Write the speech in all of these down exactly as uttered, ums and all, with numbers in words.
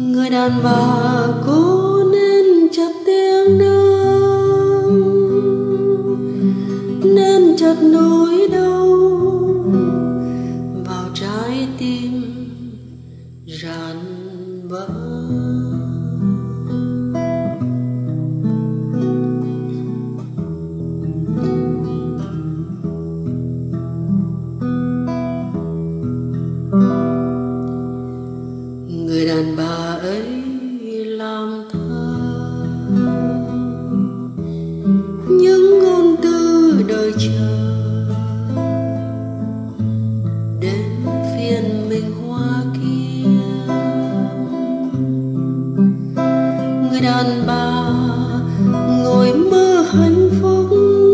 Người đàn bà cố nên chặt tiếng nắng, nên chặt nỗi đau vào trái tim rạn vỡ. Người đàn bà ấy làm thơ những ngôn từ đời chờ, đến phiên mình hoa kia. Người đàn bà ngồi mơ hạnh phúc,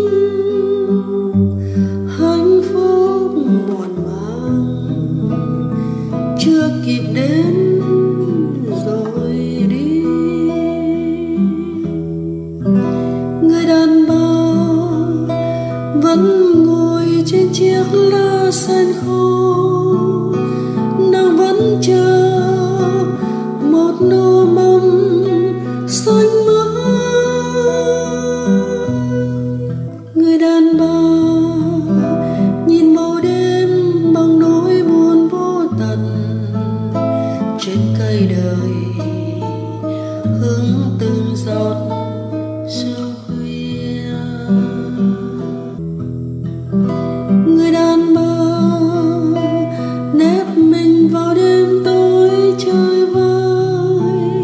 hạnh phúc muộn màng chưa kịp đến rồi đi. Người đàn bà vẫn ngồi trên chiếc lá xanh khô, nàng vẫn chờ một nụ mộng xanh mướt. Người đàn bà nhìn màu đêm bằng nỗi buồn vô tận, trên cây đời hương từng giọt sương khuya. Người đàn bà nép mình vào đêm tối chơi vơi,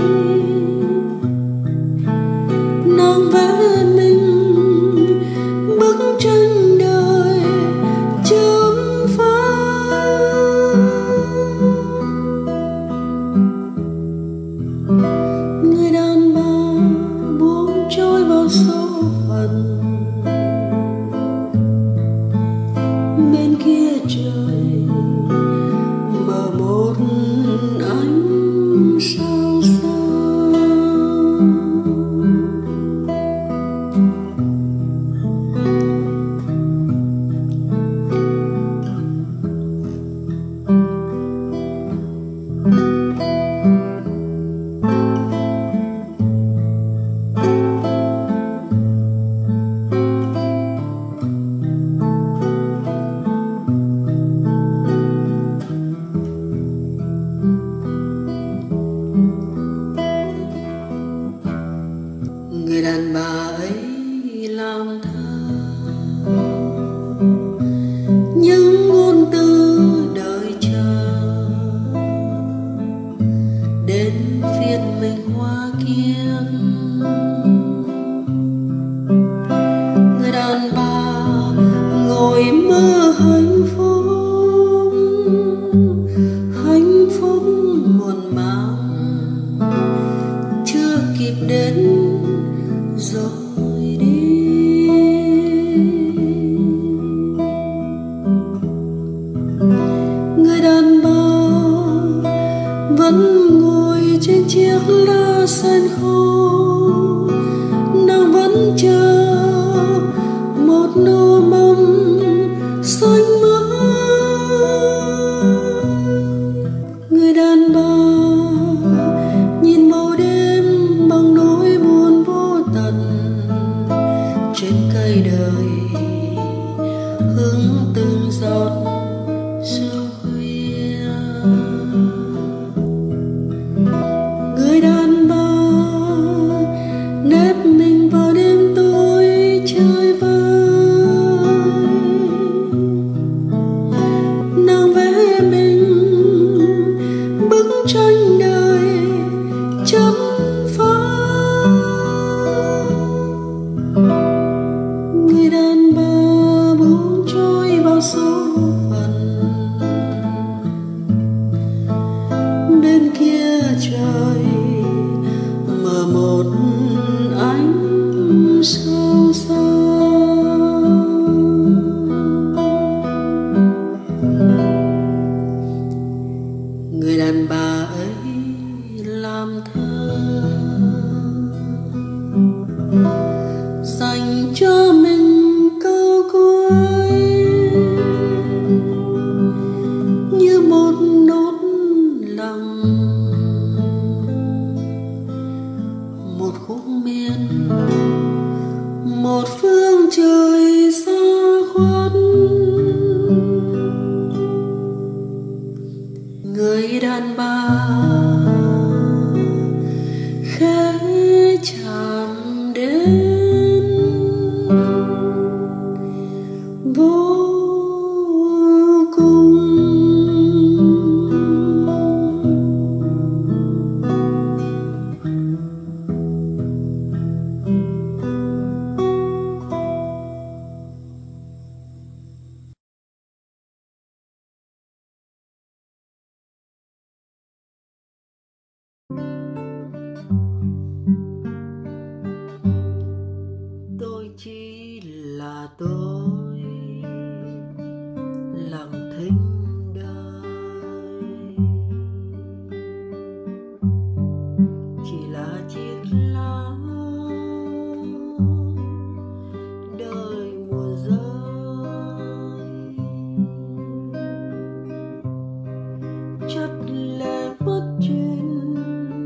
nàng vẽ mình bức tranh đời chớm phai. Người đàn bà buông trôi vào số phận, bên kia trời mở một ánh sao xa. Người đàn bà ấy làm thơ những ngôn từ đợi chờ, đến phiên mình hoa kiếp. Người đàn bà ngồi mơ hạnh phúc, hạnh phúc muộn màng chưa kịp đến rồi đi. Người đàn bà vẫn ngồi trên chiếc lá xanh khô, nàng vẫn chờ một nụ mộng xanh mướt. Người đàn bà nhìn màu đêm bằng nỗi buồn vô tận, trên cây đời hương từng giọt sương khuya. Người đàn bà nép mình vào đêm tối chơi vơi, nàng vẽ mình bức tranh đời chấm phai. Người đàn bà buông trôi vào số phận, bên kia trời mở một ánh sao xa. Người đàn bà ấy làm thơ dành cho mình câu cuối như một nốt lòng Tôi chỉ là tôi lặng thinh đời, chỉ là chiếc lá đời mùa rơi, chất lệ mất trên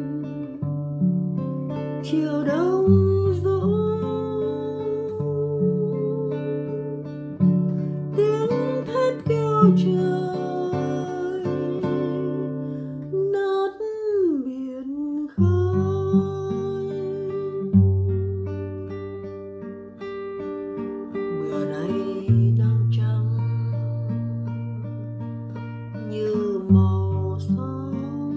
chiều đông dỗ. Tiếng thét kêu trời nát biển khơi. Bữa nay nắng trắng như màu sông,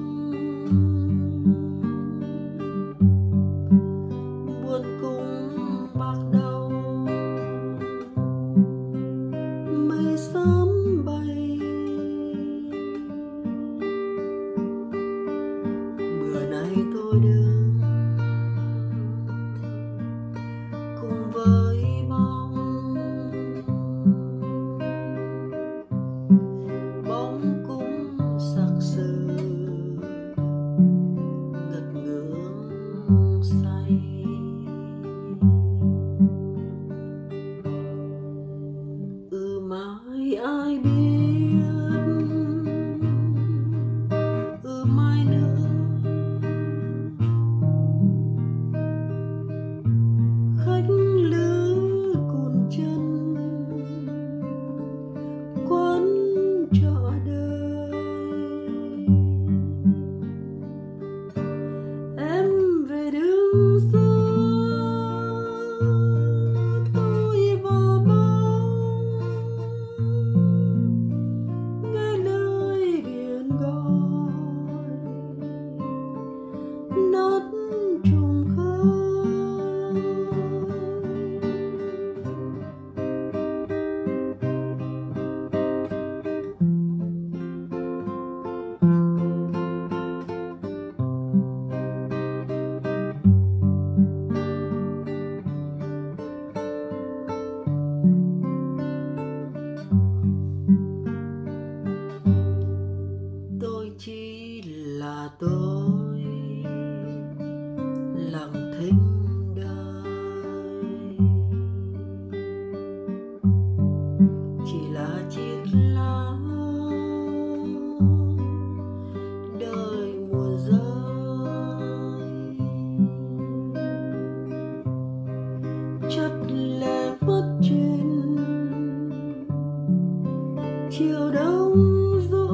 buồn cũng bạc đầu mây xám bay. Bữa nay tôi đứng cùng với bóng, bóng cũng sắc sừ ngất ngưỡng say. Ừ mai ai biết, ừ mai nữa khách lữ cuộn chân quán trọ đời. Em về đứng giữa tôi và bóng, nghe lời biển gọi nát trùng khơi. Tôi chỉ là tôi lặng thinh đời, chỉ là chiếc lá đời mùa rơi, chất lệ mất trên chiều đông dỗ.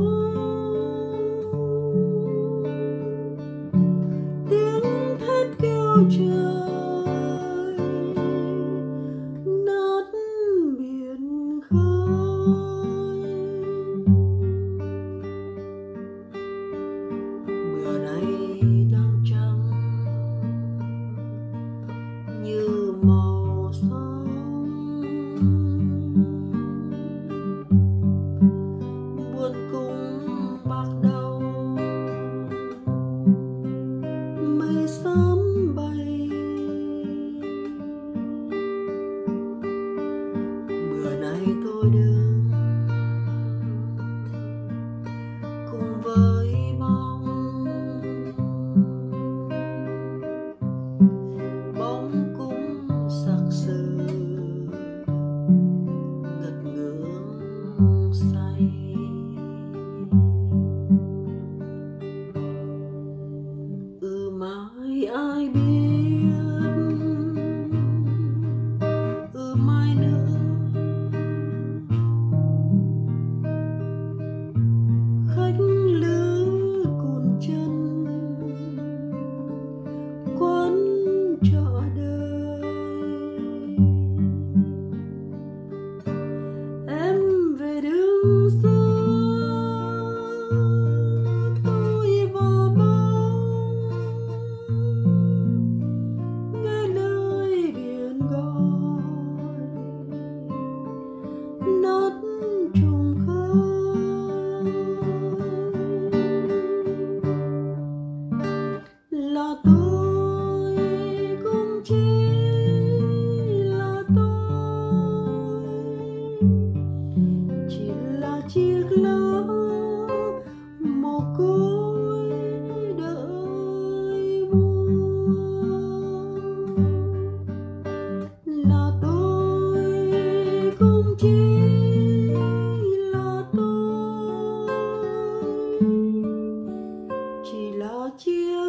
Tiếng thét kêu trời nát biển khơi. Bữa nay nắng trắng như màu sông, buồn cũng bạc đầu mây xám bay.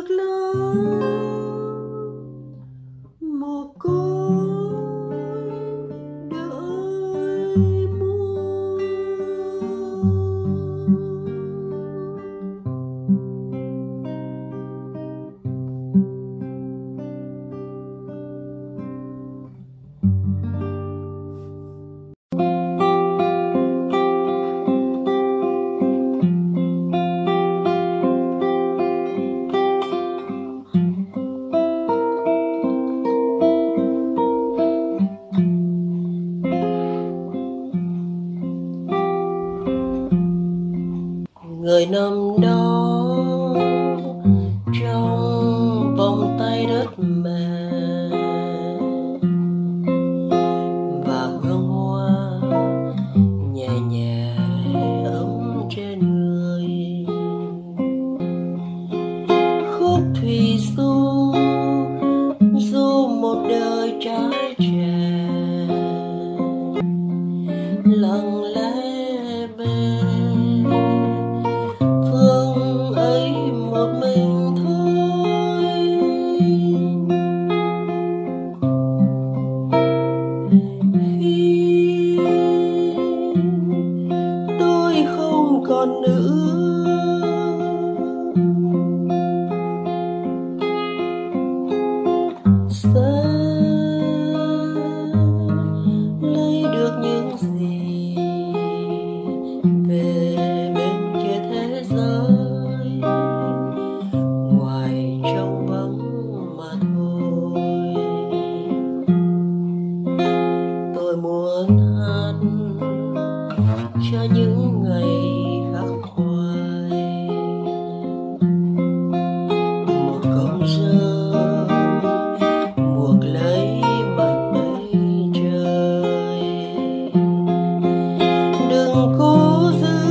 được là một cõi đợi muôn. Người nằm đó trong vòng tay đất mẹ, và hương hoa nhẹ nhẹ ấm trên người. Khúc thủy du du một đời trái trẻ, lặng lẽ về phương ấy một mình thôi. Khi tôi không còn nữa, sẽ lấy được những gì về bên kia thế giới, ngoài trong vắng mà thôi. Tôi muốn hát cho những ngày khắc khoải, một cọng rơm buộc lấy mặt mây trời. Đừng cố giữ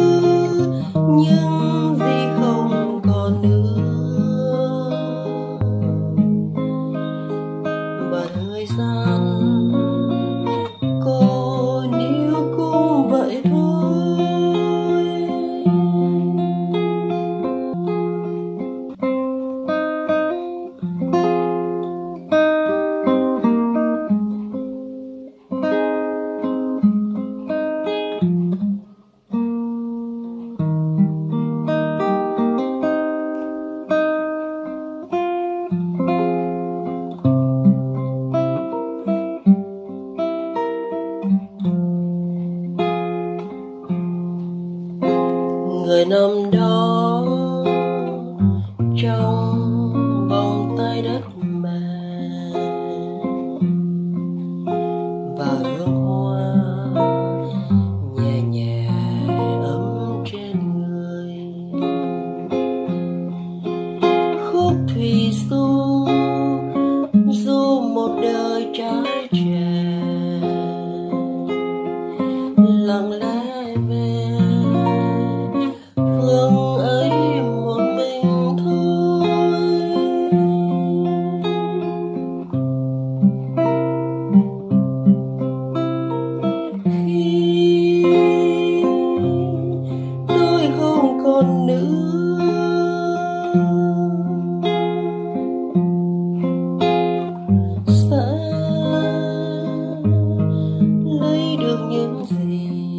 những gì không còn nữa, và thời gian cô níu cũng vậy thôi. Người nằm đó trong vòng tay đất mẹ, và hương hoa nhẹ nhẹ ấm trên người. Khúc thủy du du một đời trái trẻ, lặng lẽ về phương ấy một mình thôi. Khi tôi không còn nữa, sẽ lấy được những gì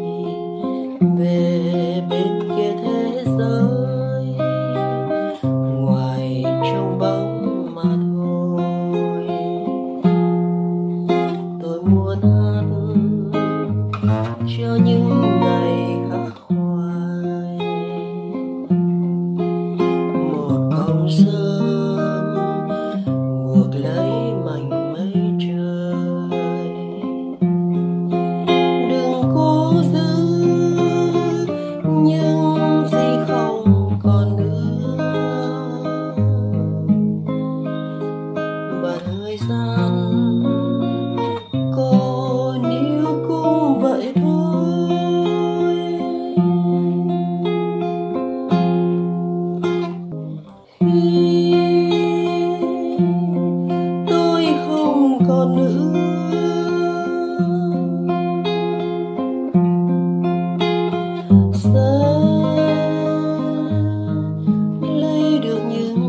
về bên kia thế giới, ngoài trong bóng mà thôi. Tôi muốn hát cho những ngày khắc khoải, một cọng rơm buộc lấy mảnh mây trời. Đừng cố giữ những gì không còn nữa, và thời gian cô níu cũng vậy thôi. Khi tôi không còn nữa, sẽ lấy được những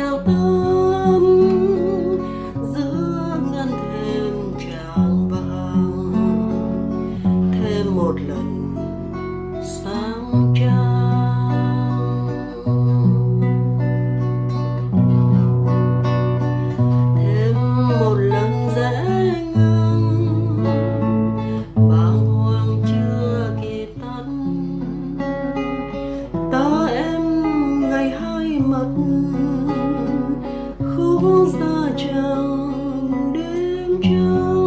chiều tắm giữa ngân thêm tràng vàng, thêm một lần sáng trăng, thêm một lần dễ ngưng bàng hoàng chưa kịp tắt. Ta em ngày hai mặt khúc ra trăng đêm trăng.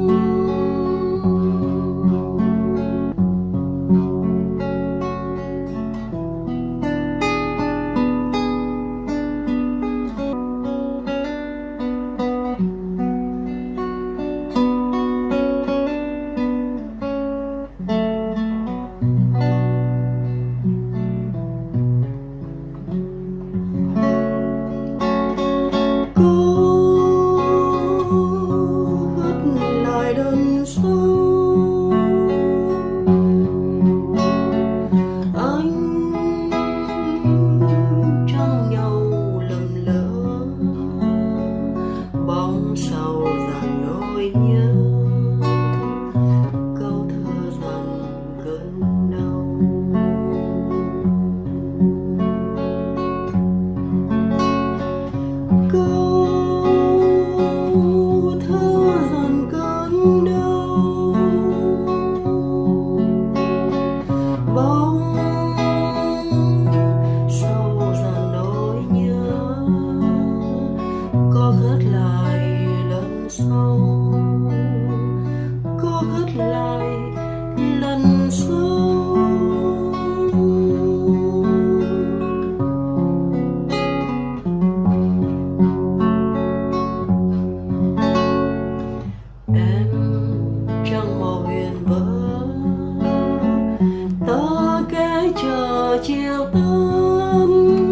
Chiều tắm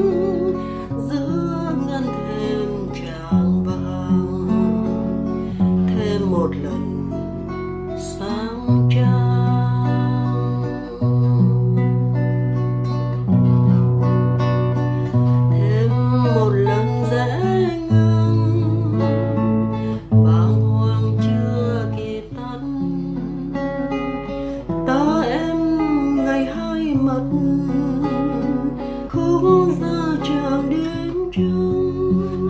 giữa ngân thêm tràng vàng, thêm một lần sáng trăng, thêm một lần dễ ngưng bàng hoàng chưa kịp tắt. Ta em ngày hai mặt khúc ra tràng đêm trăng.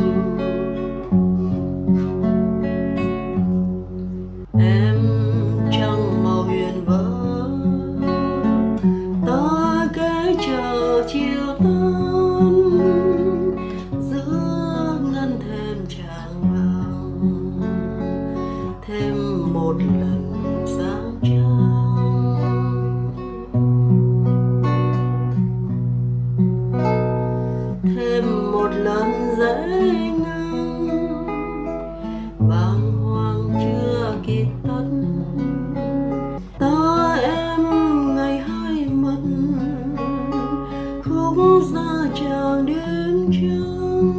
Em trăng màu huyền vỡ, ta ghé chờ chiều tắm giữa ngân thêm tràng vàng, thêm một lần sáng trăng, thêm một lần dễ ngưng bàng hoàng chưa kịp tắt. Ta em ngày hai mặt khúc ra tràng đêm trăng.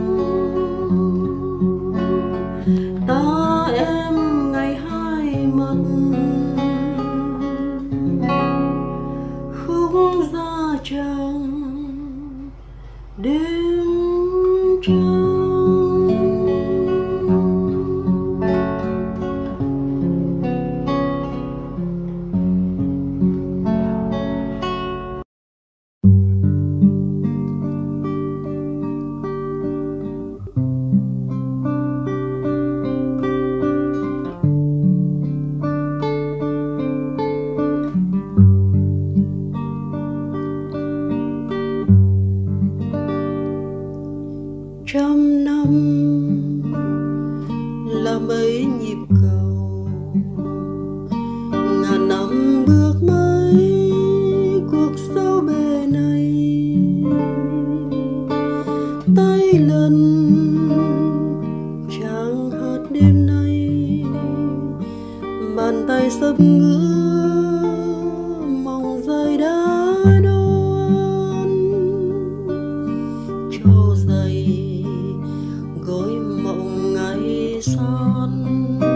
Ta em ngày hai mặt khúc ra tràng đêm trăng. Trăm năm là mấy nhịp cầu, ngàn năm bước mấy cuộc dấu bề này. Tay lần chẳng hát đêm nay, bàn tay sấp ngứa mong giày đã đoan cho giày gối mộng ngày son.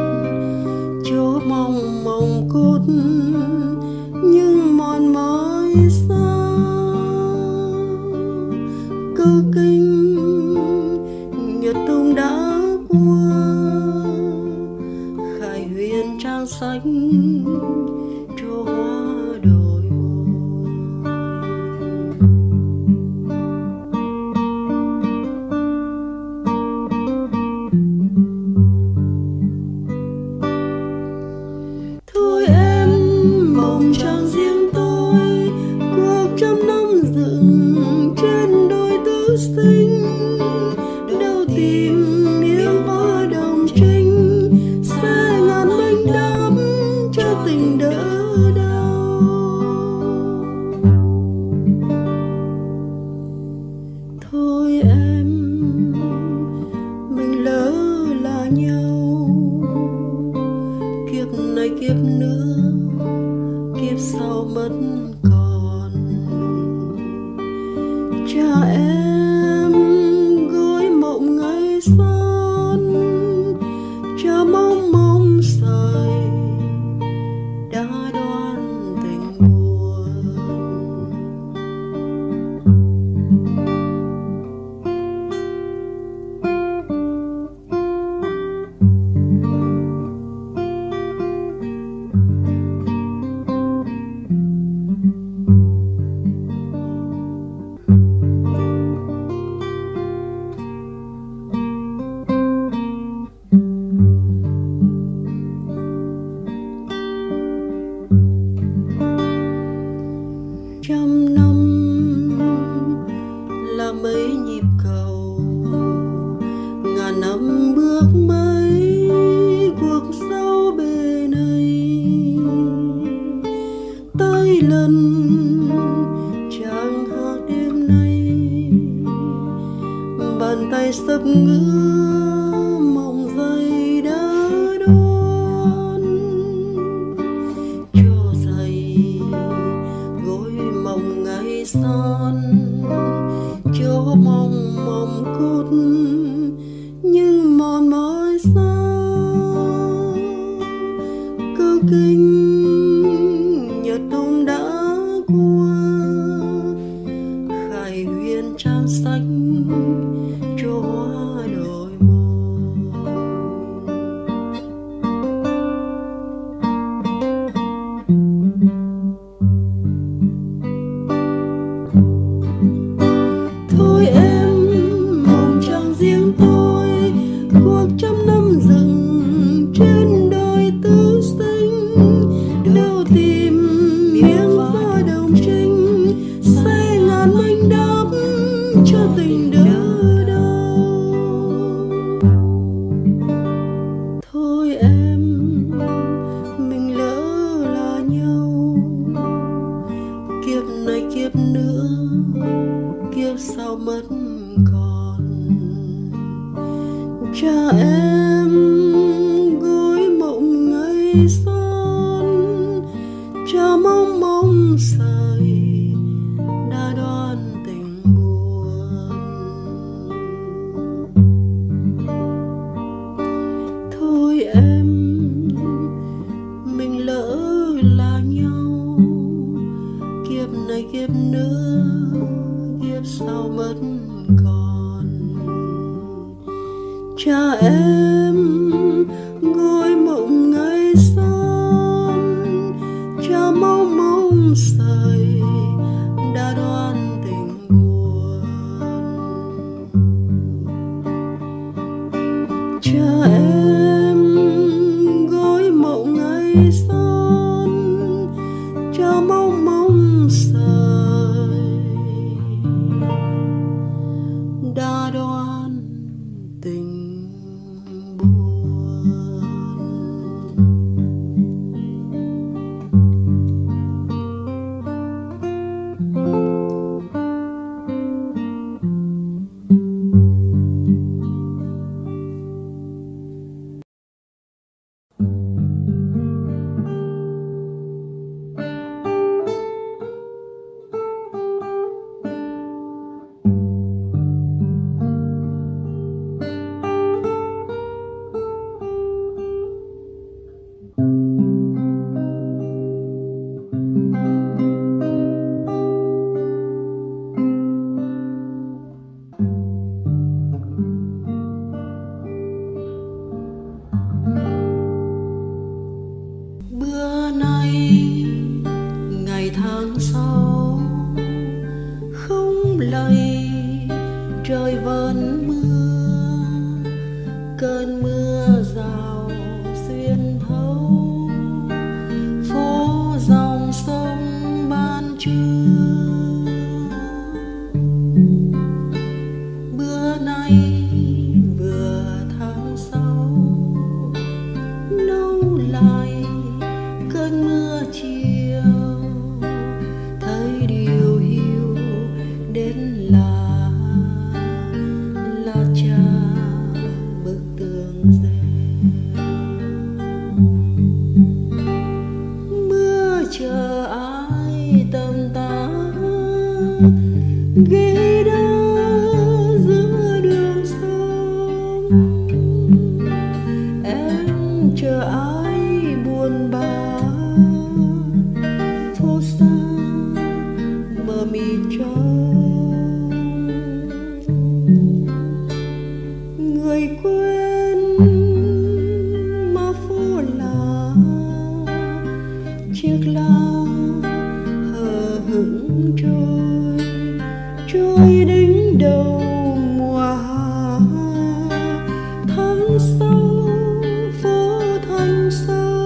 tìm miếng hoa đồng trinh, sẽ ngàn bánh đắm cho tình đỡ đau. Thôi em, mình lỡ là nhau, kiếp này kiếp nữa, kiếp sau mất còn. Cha em gối mộng ngày xuân, cha mong mong sợi đã đoán tình buồn. Trăm năm là mấy nhịp cầu, ngàn năm bước mấy cuộc sau bề này. Tới lần chàng hát đêm nay, bàn tay sắp ngứa mong dây đã đoán. Cho dày gối mong ngày son, cho mong mong cốt như mòn mỏi xa. Cơ kinh nhật đông đã qua, khai huyền trang sách cho hoa đổi môi. Thôi em, mong chẳng riêng tôi, cuộc trăm năm rừng trên đồi tứ sinh, đều tìm miếng hoa đồng trinh, sẽ ngàn manh đắm cho tình đỡ đau. Thôi em, mình lỡ là nhau, kiếp này kiếp nữa, kiếp sau mất còn. Cha em gối mộng ngày xuân, cha mong mong sợi đã đoán tình buồn. Thôi em, mình lỡ là nhau, kiếp này kiếp nữa, kiếp sau mất còn. Cha em gối mộng ngày xuân, cha mong mong sợi đã đoán tình buồn. Cha em gối mộng ngày xuân, cha mong mong sợi đã đoán tình buồn. người quên mà phố là chiếc lá hờ hững trôi trôi đến đầu mùa hạ tháng sau phố thành sông.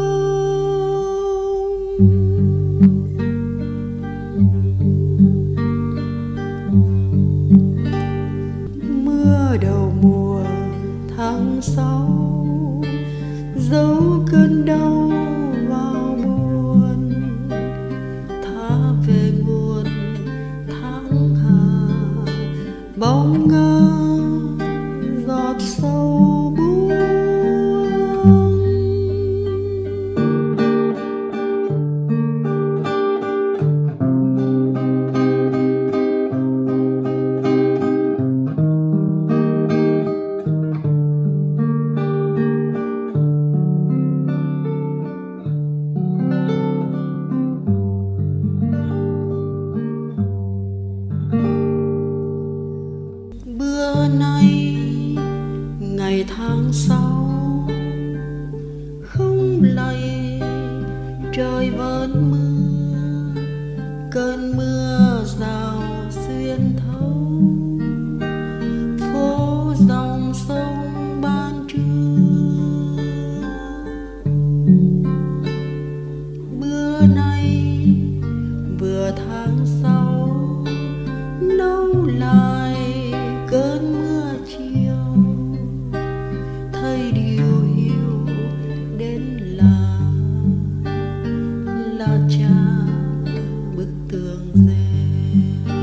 Mưa đầu mùa tháng sáu giấu cơn đau vào buồn, thả về nguồn tháng hà bóng ngơ giọt sâu buông. Bữa nay ngày tháng sáu không lay trời vẫn mưa, cơn mưa rào xuyên thấu phố dòng sông ban trưa. Bữa nay vừa tháng sáu nấu lại cơn mưa chiều, thấy điều hiểu đến là là cha bức tường rêu.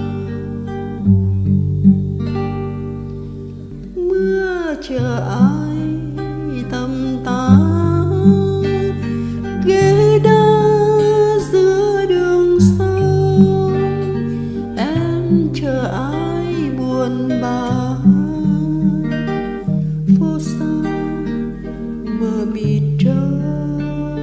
Mưa chờ ai tầm tá ghế đá giữa đường sông, em chờ ai buồn bã phố xa mờ mịt trông.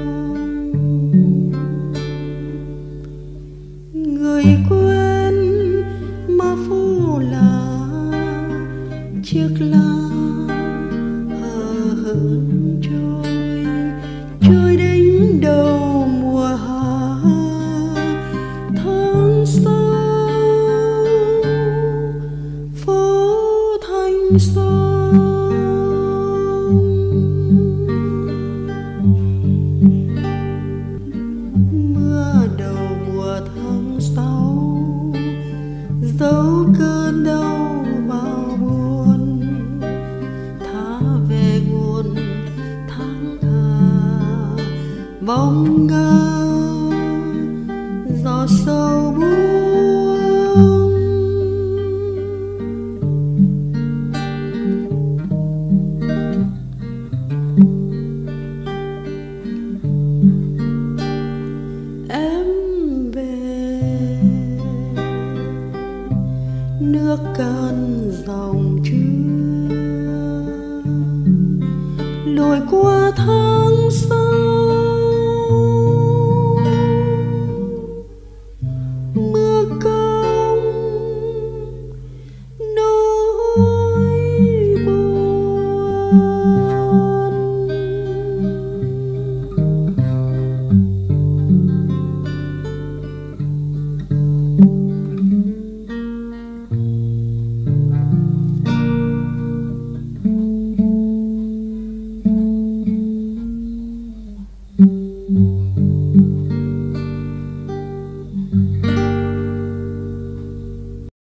Người quên mà phố là chiếc lá hờ hững trôi trôi đến đầu mùa hạ tháng sau phố thành sông. Mưa đầu mùa tháng sáu giấu cơn đau bao buồn, thả về nguồn tháng hà bóng ngơ gió sâu buông. Em về nước cạn dòng trưa lùi qua tháng